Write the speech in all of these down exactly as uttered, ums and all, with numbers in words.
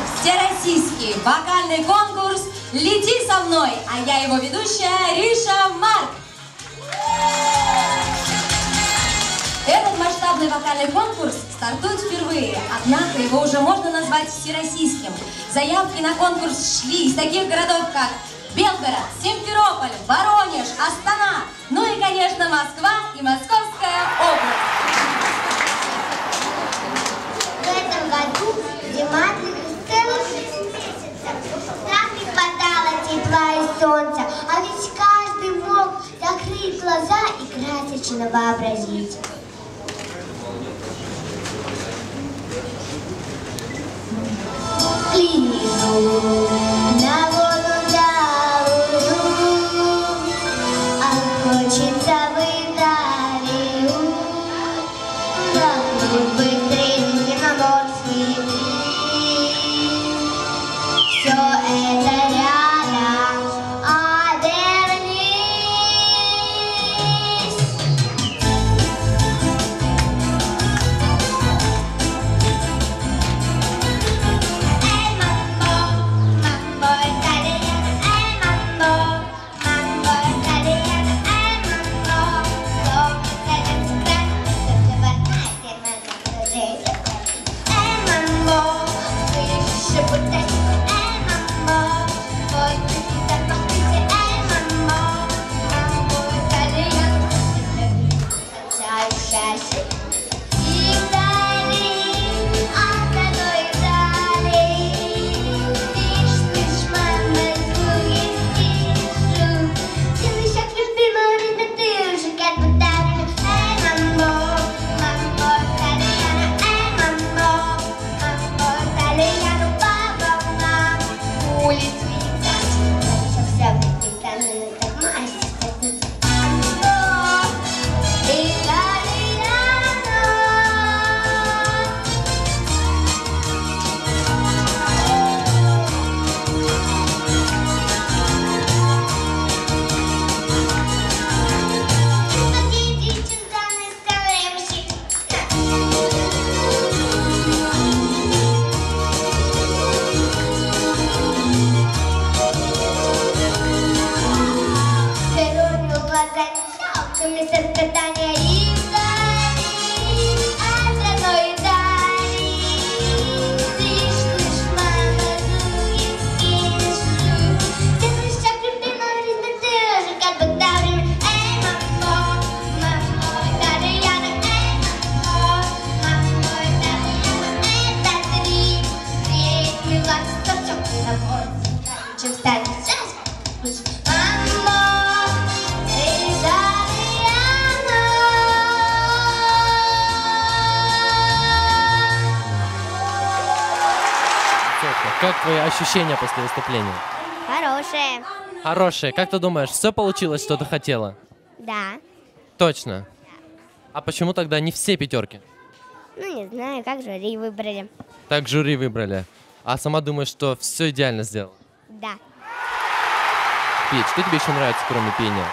всероссийский вокальный конкурс «Лети со мной», а я его ведущая Риша Марк. Этот масштабный вокальный конкурс стартует впервые, однако его уже можно назвать всероссийским. Заявки на конкурс шли из таких городов, как Белгород, Симферополь, Воронеж, Астана, ну и, конечно, Москва и Московская область. В этом году зима длилась целых шесть месяцев. Нам не хватало тепла и солнца, а ведь каждый мог закрыть глаза и красочно вообразить. Лизу на воду да уйду, а хочется в Италию, да быстрее земноморские дни. Все это рядом, обернись. Как твои ощущения после выступления? Хорошие. Хорошие. Как ты думаешь, все получилось, что ты хотела? Да. Точно? А почему тогда не все пятерки? Ну, не знаю, как жюри выбрали. Так жюри выбрали. А сама думаешь, что все идеально сделала? Да. Петь, что тебе еще нравится, кроме пения?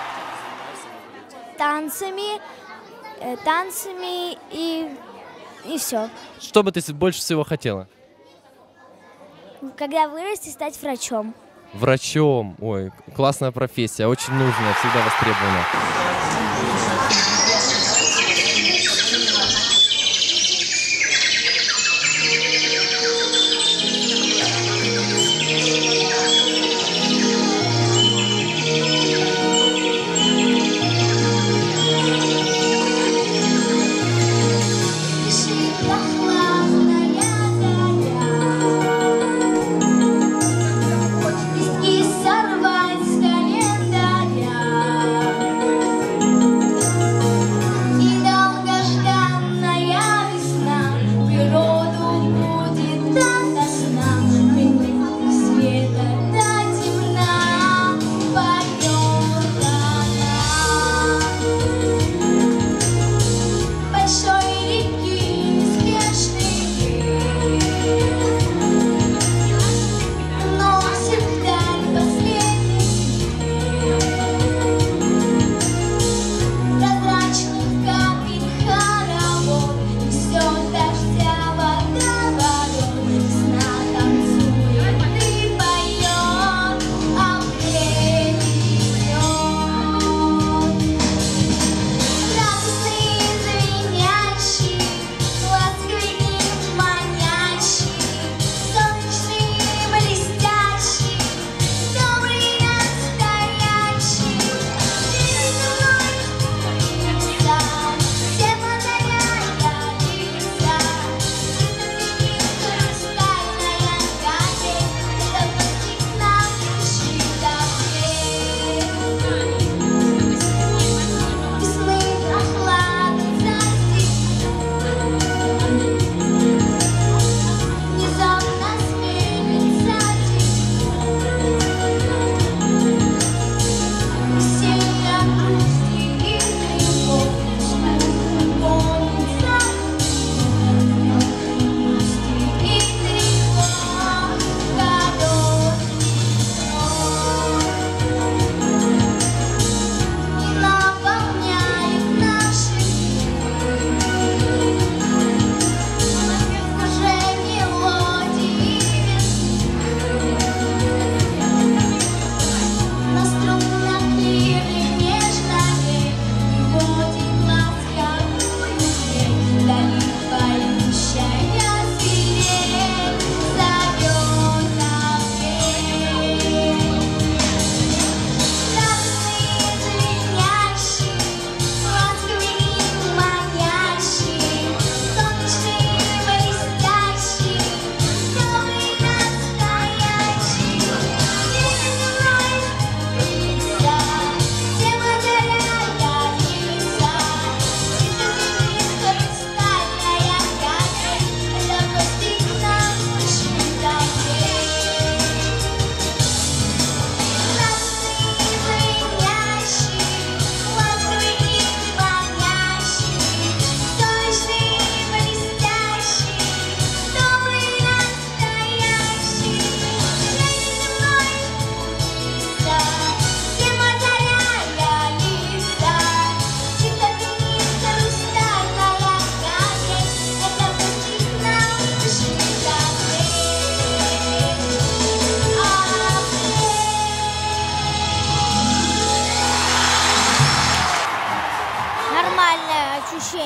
Танцами, э, танцами и, и все. Что бы ты больше всего хотела? Когда вырасти, стать врачом. Врачом. Ой, классная профессия, очень нужная, всегда востребована. Сорвать с календаря.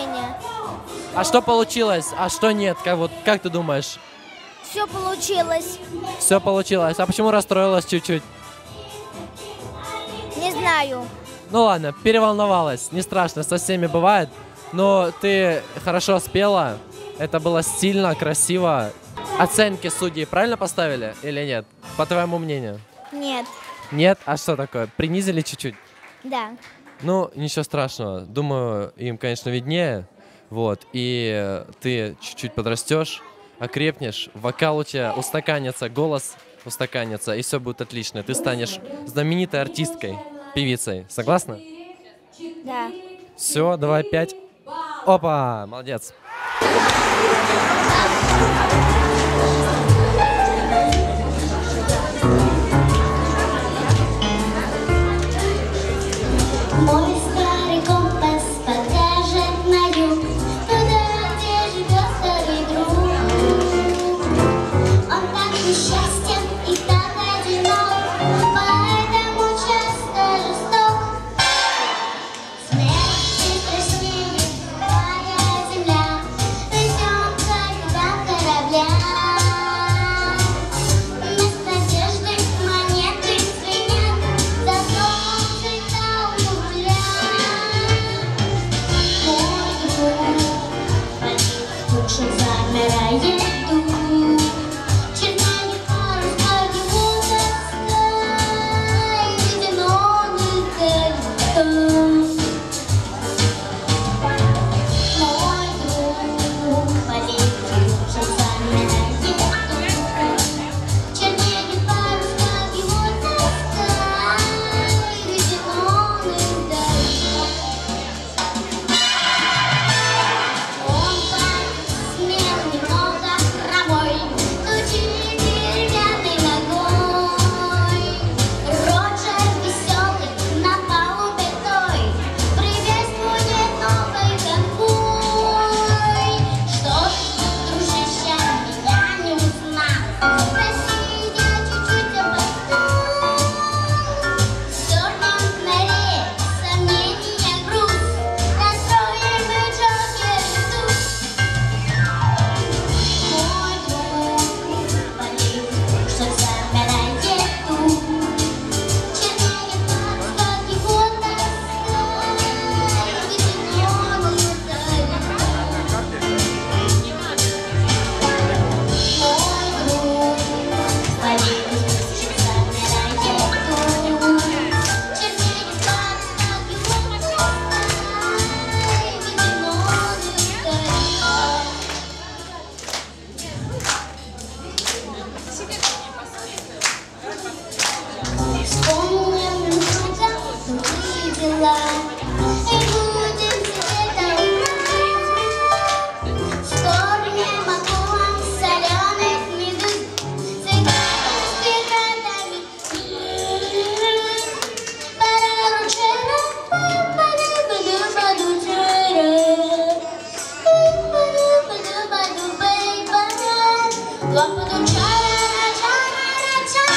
более-менее. А что получилось, а что нет? Как, вот, как ты думаешь? Все получилось. Все получилось. А почему расстроилась чуть-чуть? Не знаю. Ну ладно, переволновалась. Не страшно, со всеми бывает. Но ты хорошо спела. Это было стильно, красиво. Оценки судьи правильно поставили или нет? По твоему мнению? Нет. Нет? А что такое? Принизили чуть-чуть? Да. Ну, ничего страшного. Думаю, им, конечно, виднее. Вот. И ты чуть-чуть подрастешь, окрепнешь, вокал у тебя устаканится, голос устаканится, и все будет отлично. Ты станешь знаменитой артисткой, певицей. Согласна? Да. Все, давай пять. Опа, молодец. Мой старый компас покажет на юг, туда, где живет старый друг. Он так несчастен и так одинок, поэтому часто жесток. Смерть страшнее, моя земля, придем когда корабля. Без надежды монеты звенят, зато цвета у нуля. Мой друг, слушай, замирает дух, чернеет парус, как его тоска, и ледяной телька. Мой друг, полетит, уже замирает дух, чернеет парус, как его тоска, и ледяной телька. Он парень смелый, немного хромой, стучит деревянной ногой. Роджер веселый на палубе той приветствует новый конвой. Что ж, дружище, меня не узнал, прости, я чуть-чуть опоздал. Сёрнем на рейс, сомнения, груз, настроим мы Джокер туз. Мой друг, полет, что замирает дух, чернеет парус, как его тоска, и ледяной телька. Мой друг, полет, что замирает дух, чернеет парус, как его тоска, и ледяной телька. Вспомним друзья, другие дела, и будем сидеть толкать. Скормим акулам соленых медуз, сыграем с пиратами. Параручера, па-па-ду-па-ду-па-ду-чера, па-па-ду-па-ду-па-ду-бэй-ба, ла-па-ду-чара-ра-чара-ра-чара.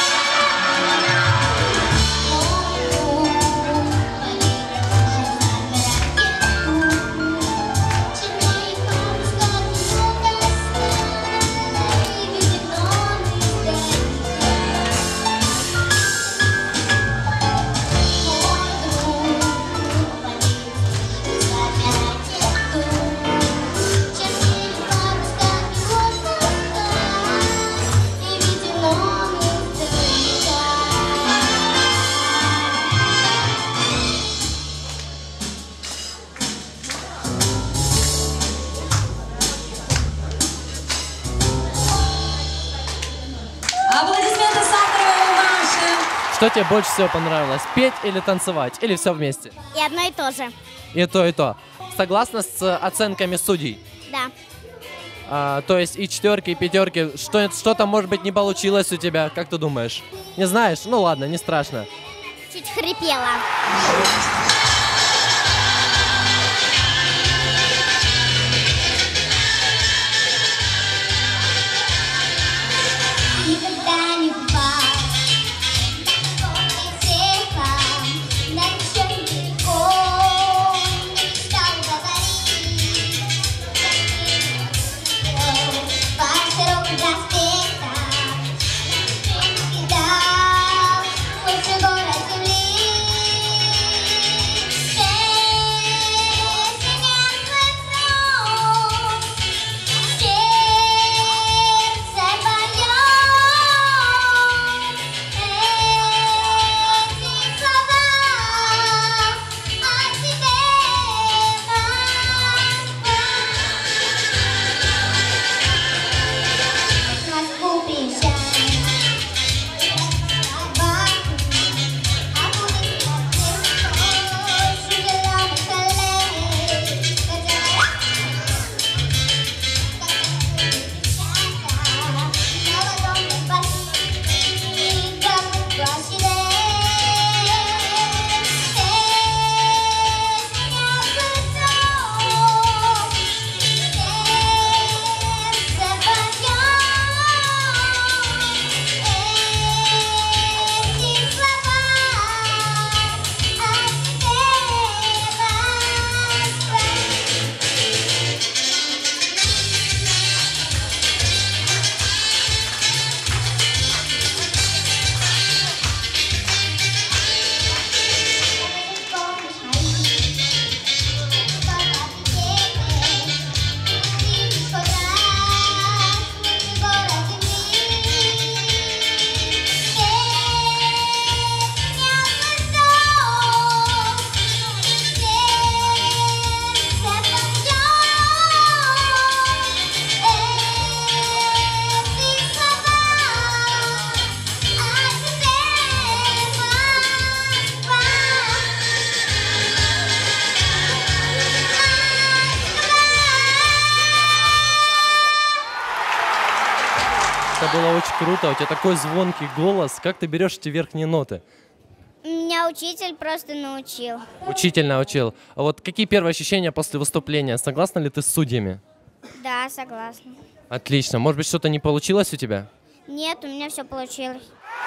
Аплодисменты Сахаровой Маше. Что тебе больше всего понравилось? Петь или танцевать? Или все вместе? И одно и то же. И то, и то. Согласна с оценками судей? Да. А, то есть и четверки, и пятерки. Что, что-то, может быть, не получилось у тебя, как ты думаешь? Не знаешь? Ну ладно, не страшно. Чуть хрипела. Никогда не бывает тихо, над чем далеко стал говорить. круто, у тебя такой звонкий голос. Как ты берешь эти верхние ноты? Меня учитель просто научил. Учитель научил. А вот какие первые ощущения после выступления? Согласна ли ты с судьями? Да, согласна. Отлично. Может быть, что-то не получилось у тебя? Нет, у меня все получилось.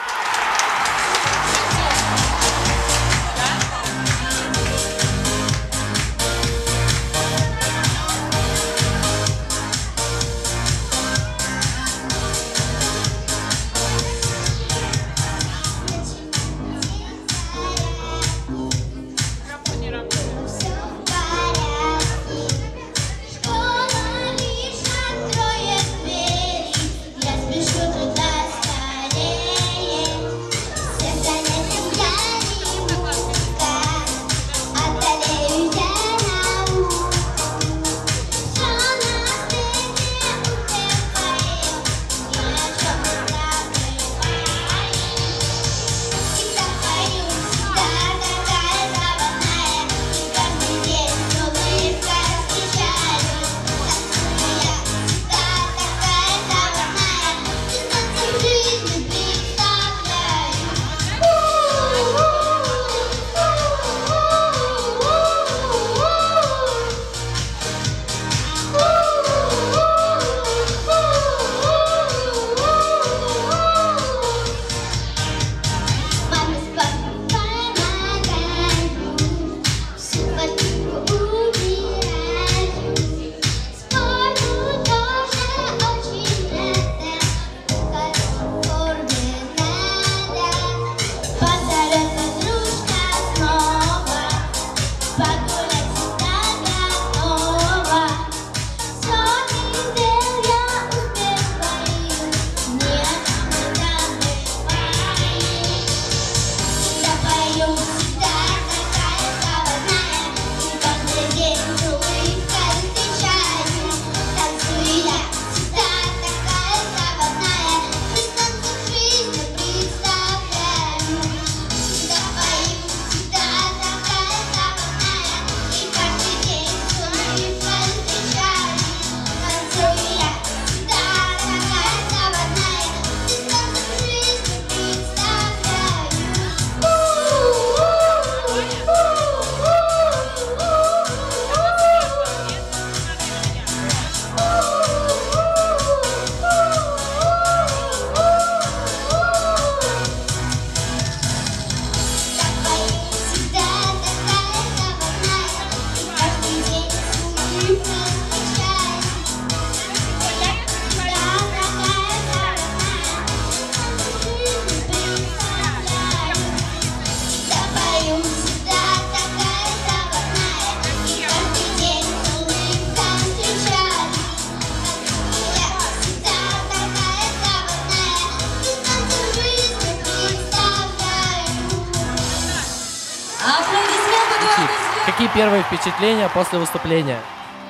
Какие первые впечатления после выступления?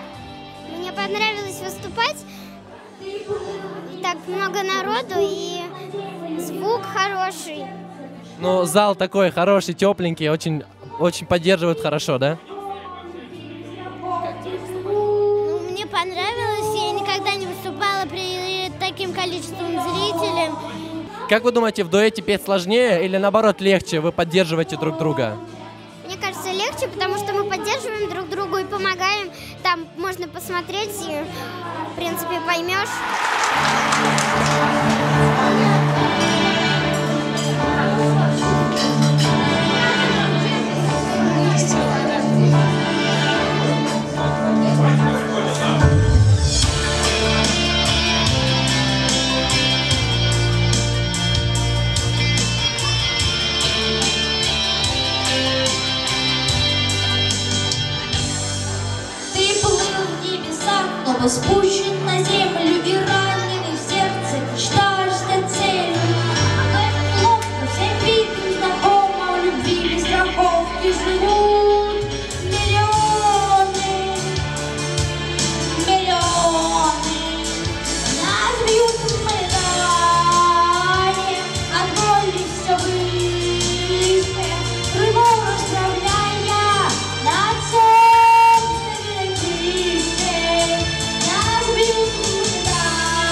Мне понравилось выступать. Так много народу и звук хороший. Ну, зал такой хороший, тепленький, очень, очень поддерживают хорошо, да? Ну, мне понравилось. Я никогда не выступала при таким количеством зрителей. Как вы думаете, в дуэте петь сложнее или наоборот легче? Вы поддерживаете друг друга? Мне кажется, легче, потому что мы поддерживаем друг друга и помогаем. Там можно посмотреть и, в принципе, поймешь. Спущен на землю и раненый в сердце, мечтаешь стать целью. В этом лодку всем видным знакомо, в любви без страховки живут миллионы, миллионы. Нас бьют мы таяние, от боли все выше, крылом расправляя над собственной крышей. Нас бьют мы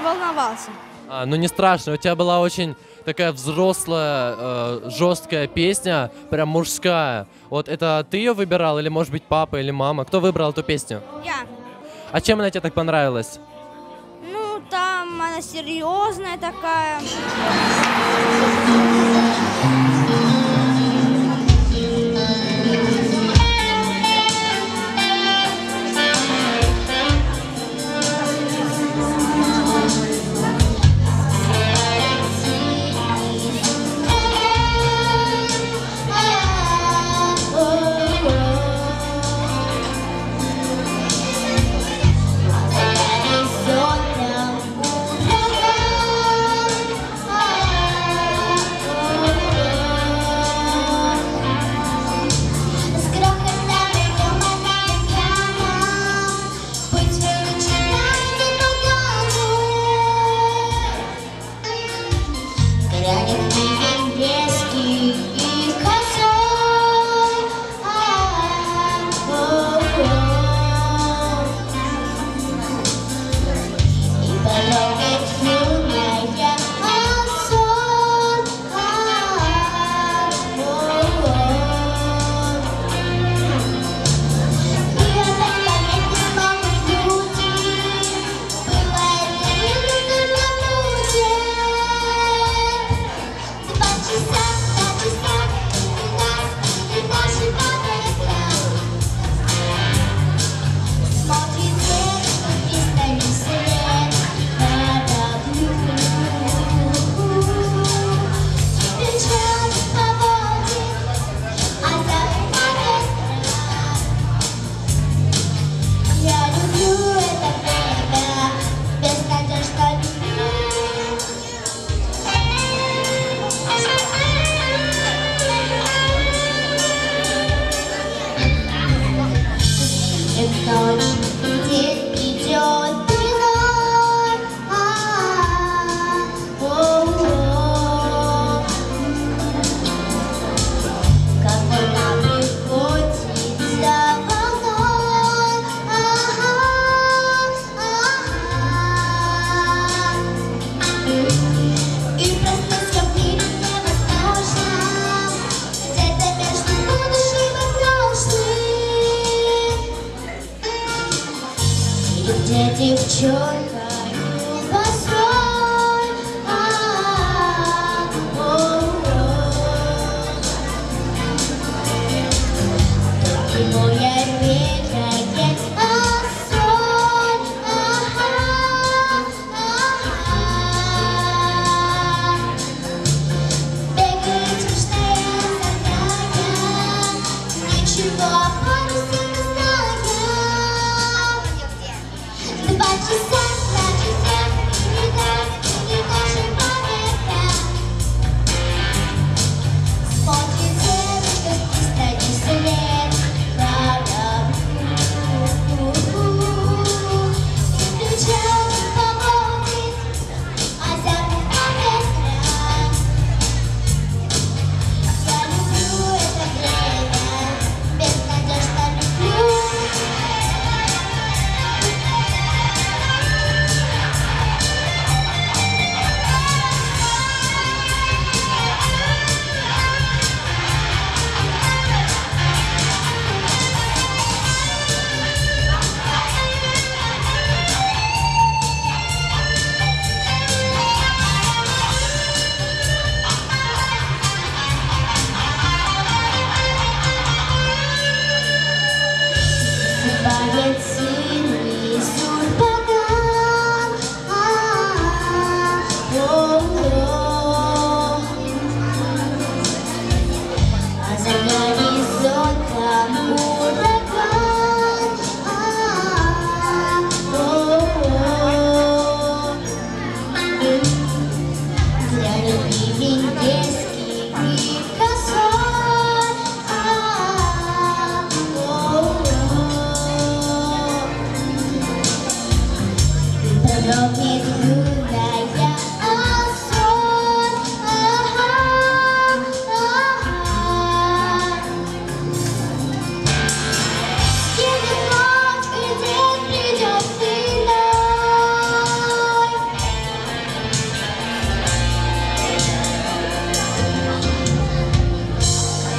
волновался. А, ну не страшно, у тебя была очень такая взрослая, э, жесткая песня, прям мужская. Вот это ты ее выбирал, или может быть папа или мама? Кто выбрал эту песню? Я. А чем она тебе так понравилась? Ну, там она серьезная такая. Девчонка, любовь, а, о, о. Ты моя ветрая, а, соль, ага, ага. Бегает смешная задания, ничего о парусе не знаю. Два часа, два часа, не так, не даже поверя. Смотрит девушка, быстрый след кораблю. Встречал поводит озерных поветря. Я люблю это время, безнадежно люблю. Бывает сильный сурпаган, а, о, о. А за горизонтом ураган, а, о, о. Глянет ливень детский и косой, а, о, о.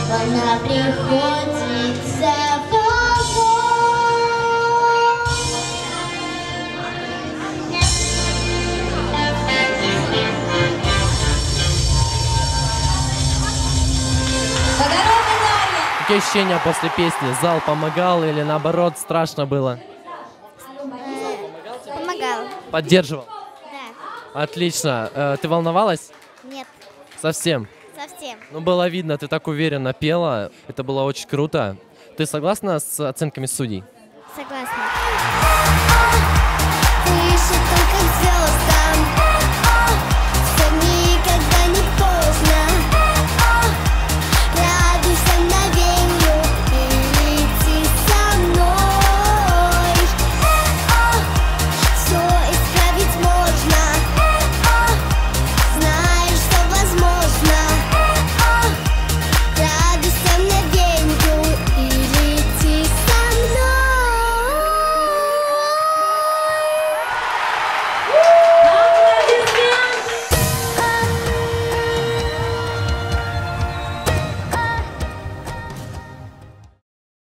Война приходит за тобой. Подороже, Дарья! Какие ощущения после песни? Зал помогал или наоборот страшно было? Помогал. Поддерживал? Да. Отлично. Э, Ты волновалась? Нет, Совсем? совсем. Ну, было видно, ты так уверенно пела. Это было очень круто. Ты согласна с оценками судей? Согласна.